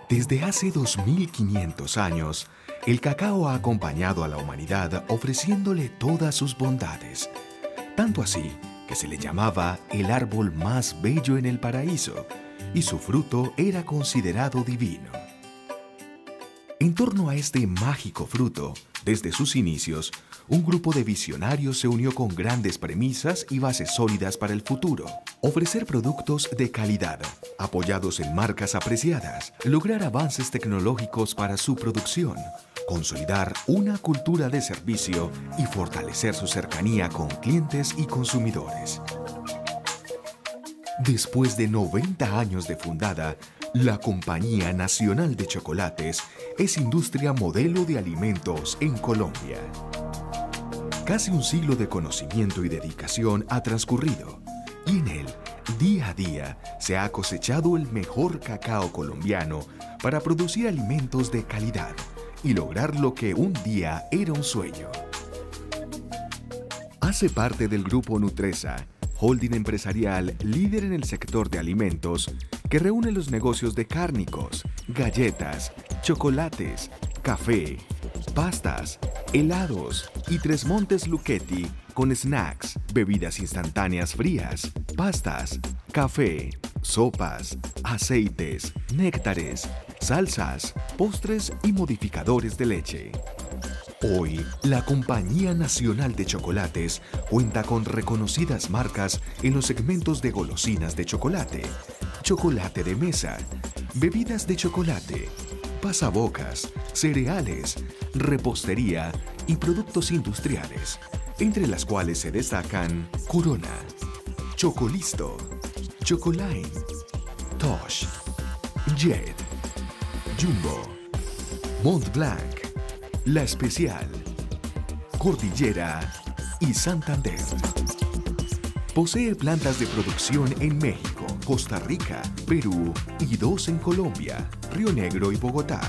Desde hace 2500 años, el cacao ha acompañado a la humanidad ofreciéndole todas sus bondades. Tanto así que se le llamaba el árbol más bello en el paraíso y su fruto era considerado divino. En torno a este mágico fruto, desde sus inicios, un grupo de visionarios se unió con grandes premisas y bases sólidas para el futuro. Ofrecer productos de calidad, apoyados en marcas apreciadas, lograr avances tecnológicos para su producción, consolidar una cultura de servicio y fortalecer su cercanía con clientes y consumidores. Después de 90 años de fundada, la Compañía Nacional de Chocolates es industria modelo de alimentos en Colombia. Casi un siglo de conocimiento y dedicación ha transcurrido, y en él, día a día, se ha cosechado el mejor cacao colombiano para producir alimentos de calidad y lograr lo que un día era un sueño. Hace parte del grupo Nutresa, holding empresarial líder en el sector de alimentos, que reúne los negocios de cárnicos, galletas, chocolates, café, pastas, helados y Tres Montes Lucchetti con snacks, bebidas instantáneas frías, pastas, café, sopas, aceites, néctares, salsas, postres y modificadores de leche. Hoy, la Compañía Nacional de Chocolates cuenta con reconocidas marcas en los segmentos de golosinas de chocolate, chocolate de mesa, bebidas de chocolate, pasabocas, cereales, repostería y productos industriales, entre las cuales se destacan Corona, Chocolisto, Chocoline, Tosh, Jet, Jumbo, Mont Blanc, La Especial, Cordillera y Santander. Posee plantas de producción en México, Costa Rica, Perú y 2 en Colombia, Río Negro y Bogotá.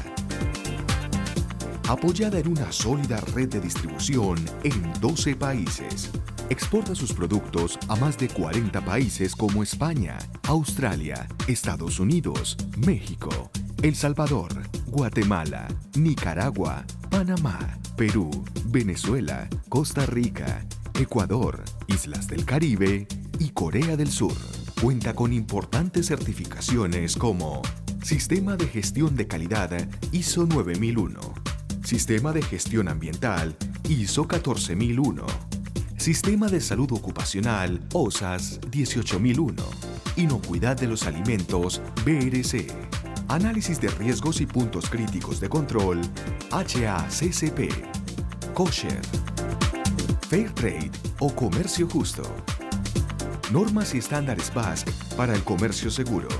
Apoyada en una sólida red de distribución en 12 países. Exporta sus productos a más de 40 países como España, Australia, Estados Unidos, México, El Salvador, Guatemala, Nicaragua, Panamá, Perú, Venezuela, Costa Rica, Ecuador, Islas del Caribe y Corea del Sur. Cuenta con importantes certificaciones como Sistema de Gestión de Calidad ISO 9001, Sistema de Gestión Ambiental ISO 14001, Sistema de Salud Ocupacional OSAS 18001, Inocuidad de los Alimentos BRC, Análisis de Riesgos y Puntos Críticos de Control HACCP, Kosher, Fair Trade o Comercio Justo. Normas y estándares BASC para el comercio seguro.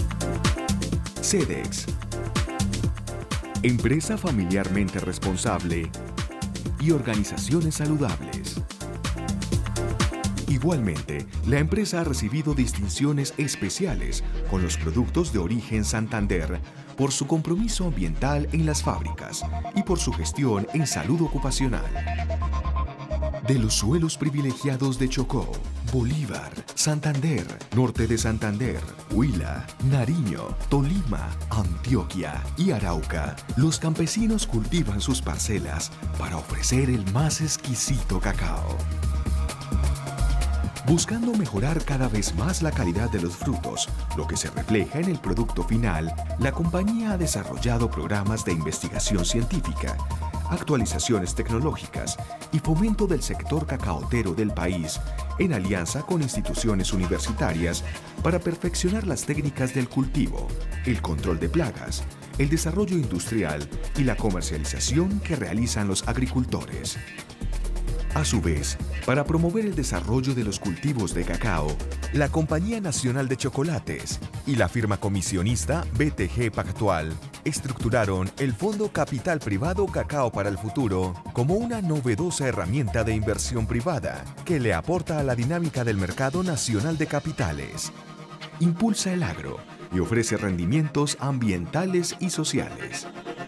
Sedex. Empresa familiarmente responsable y organizaciones saludables. Igualmente, la empresa ha recibido distinciones especiales con los productos de origen Santander por su compromiso ambiental en las fábricas y por su gestión en salud ocupacional. De los suelos privilegiados de Chocó, Bolívar, Santander, Norte de Santander, Huila, Nariño, Tolima, Antioquia y Arauca, los campesinos cultivan sus parcelas para ofrecer el más exquisito cacao. Buscando mejorar cada vez más la calidad de los frutos, lo que se refleja en el producto final, la compañía ha desarrollado programas de investigación científica, actualizaciones tecnológicas y fomento del sector cacaotero del país en alianza con instituciones universitarias para perfeccionar las técnicas del cultivo, el control de plagas, el desarrollo industrial y la comercialización que realizan los agricultores. A su vez, para promover el desarrollo de los cultivos de cacao, la Compañía Nacional de Chocolates y la firma comisionista BTG Pactual estructuraron el Fondo Capital Privado Cacao para el Futuro como una novedosa herramienta de inversión privada que le aporta a la dinámica del mercado nacional de capitales. Impulsa el agro y ofrece rendimientos ambientales y sociales.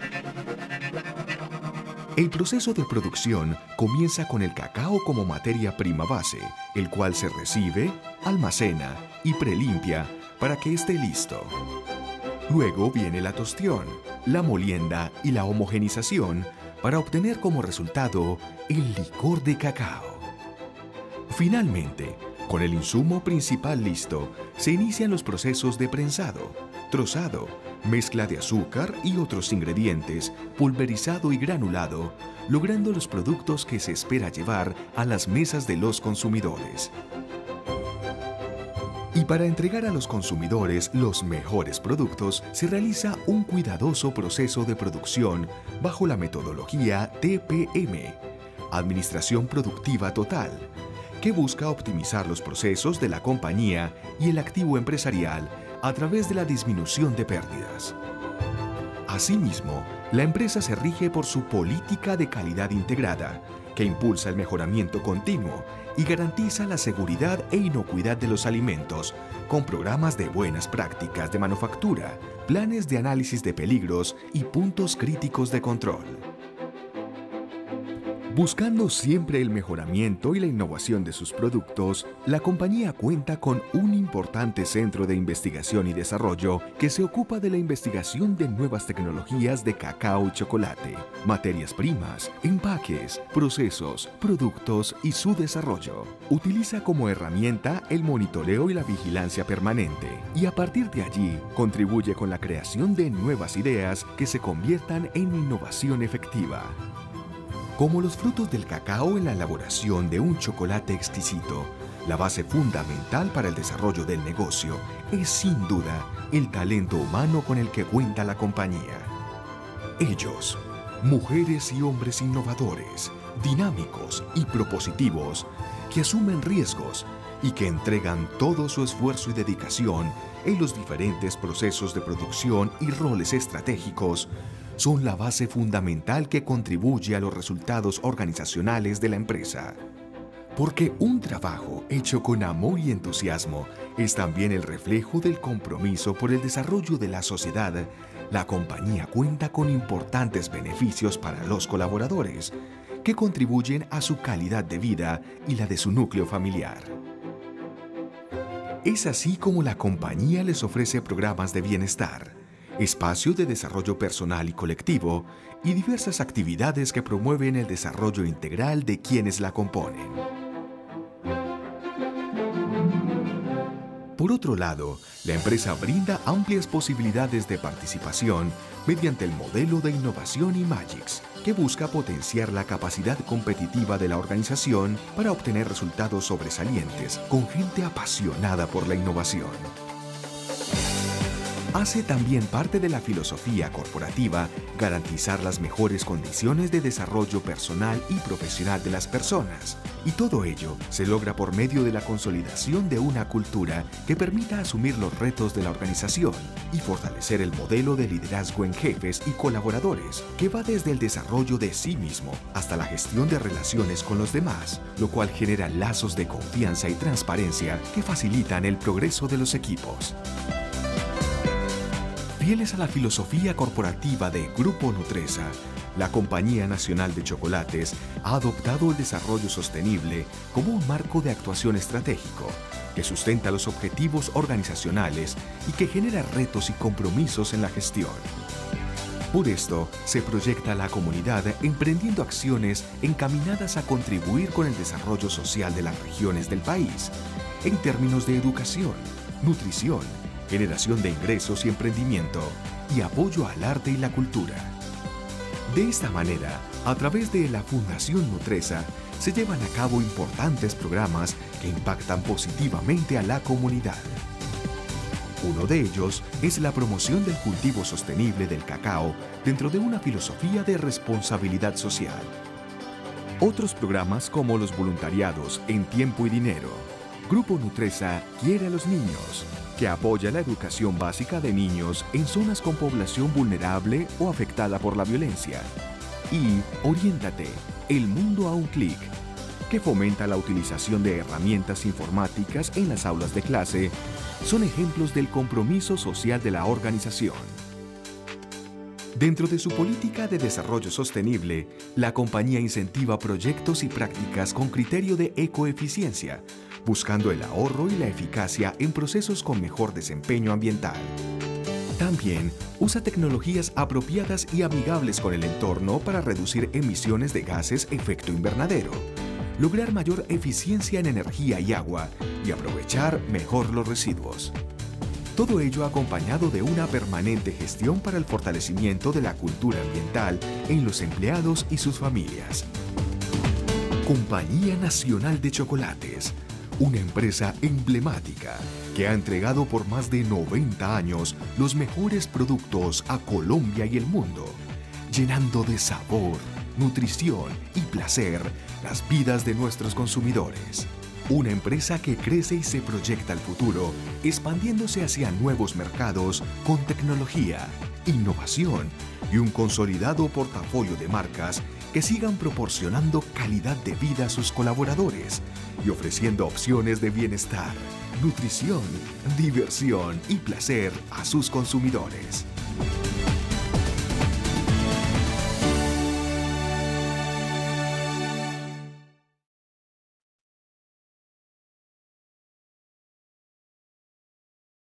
El proceso de producción comienza con el cacao como materia prima base, el cual se recibe, almacena y prelimpia para que esté listo. Luego viene la tostión, la molienda y la homogenización para obtener como resultado el licor de cacao. Finalmente, con el insumo principal listo, se inician los procesos de prensado, trozado, mezcla de azúcar y otros ingredientes, pulverizado y granulado, logrando los productos que se espera llevar a las mesas de los consumidores. Y para entregar a los consumidores los mejores productos, se realiza un cuidadoso proceso de producción bajo la metodología TPM, Administración Productiva Total, que busca optimizar los procesos de la compañía y el activo empresarial a través de la disminución de pérdidas. Asimismo, la empresa se rige por su política de calidad integrada, que impulsa el mejoramiento continuo y garantiza la seguridad e inocuidad de los alimentos, con programas de buenas prácticas de manufactura, planes de análisis de peligros y puntos críticos de control. Buscando siempre el mejoramiento y la innovación de sus productos, la compañía cuenta con un importante centro de investigación y desarrollo que se ocupa de la investigación de nuevas tecnologías de cacao y chocolate, materias primas, empaques, procesos, productos y su desarrollo. Utiliza como herramienta el monitoreo y la vigilancia permanente y a partir de allí contribuye con la creación de nuevas ideas que se conviertan en innovación efectiva. Como los frutos del cacao en la elaboración de un chocolate exquisito, la base fundamental para el desarrollo del negocio es sin duda el talento humano con el que cuenta la compañía. Ellos, mujeres y hombres innovadores, dinámicos y propositivos, que asumen riesgos y que entregan todo su esfuerzo y dedicación en los diferentes procesos de producción y roles estratégicos, son la base fundamental que contribuye a los resultados organizacionales de la empresa. Porque un trabajo hecho con amor y entusiasmo es también el reflejo del compromiso por el desarrollo de la sociedad. La compañía cuenta con importantes beneficios para los colaboradores, que contribuyen a su calidad de vida y la de su núcleo familiar. Es así como la compañía les ofrece programas de bienestar, espacio de desarrollo personal y colectivo y diversas actividades que promueven el desarrollo integral de quienes la componen. Por otro lado, la empresa brinda amplias posibilidades de participación mediante el modelo de innovación IMAGIX, que busca potenciar la capacidad competitiva de la organización para obtener resultados sobresalientes con gente apasionada por la innovación. Hace también parte de la filosofía corporativa garantizar las mejores condiciones de desarrollo personal y profesional de las personas. Y todo ello se logra por medio de la consolidación de una cultura que permita asumir los retos de la organización y fortalecer el modelo de liderazgo en jefes y colaboradores, que va desde el desarrollo de sí mismo hasta la gestión de relaciones con los demás, lo cual genera lazos de confianza y transparencia que facilitan el progreso de los equipos. Fieles a la filosofía corporativa de Grupo Nutresa, la Compañía Nacional de Chocolates ha adoptado el desarrollo sostenible como un marco de actuación estratégico que sustenta los objetivos organizacionales y que genera retos y compromisos en la gestión. Por esto, se proyecta a la comunidad emprendiendo acciones encaminadas a contribuir con el desarrollo social de las regiones del país, en términos de educación, nutrición, generación de ingresos y emprendimiento, y apoyo al arte y la cultura. De esta manera, a través de la Fundación Nutresa, se llevan a cabo importantes programas que impactan positivamente a la comunidad. Uno de ellos es la promoción del cultivo sostenible del cacao dentro de una filosofía de responsabilidad social. Otros programas como los voluntariados en tiempo y dinero. Grupo Nutresa quiere a los niños, que apoya la educación básica de niños en zonas con población vulnerable o afectada por la violencia. Y Oriéntate, el mundo a un clic, que fomenta la utilización de herramientas informáticas en las aulas de clase, son ejemplos del compromiso social de la organización. Dentro de su política de desarrollo sostenible, la compañía incentiva proyectos y prácticas con criterio de ecoeficiencia, buscando el ahorro y la eficacia en procesos con mejor desempeño ambiental. También usa tecnologías apropiadas y amigables con el entorno para reducir emisiones de gases efecto invernadero, lograr mayor eficiencia en energía y agua y aprovechar mejor los residuos. Todo ello acompañado de una permanente gestión para el fortalecimiento de la cultura ambiental en los empleados y sus familias. Compañía Nacional de Chocolates, una empresa emblemática que ha entregado por más de 90 años los mejores productos a Colombia y el mundo, llenando de sabor, nutrición y placer las vidas de nuestros consumidores. Una empresa que crece y se proyecta al futuro, expandiéndose hacia nuevos mercados con tecnología, innovación y un consolidado portafolio de marcas que sigan proporcionando calidad de vida a sus colaboradores y ofreciendo opciones de bienestar, nutrición, diversión y placer a sus consumidores.